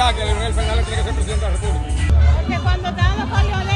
verdad que Leonel Fernández tiene que ser presidente de la República. Porque cuando estaba con Leonel